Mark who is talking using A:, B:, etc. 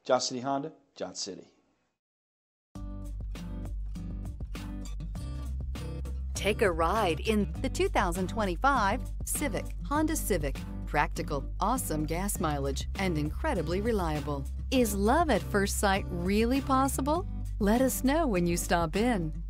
A: Johnson City Honda, Johnson City.
B: Take a ride in the 2025 Civic, Honda Civic. Practical, awesome gas mileage, and incredibly reliable. Is love at first sight really possible? Let us know when you stop in.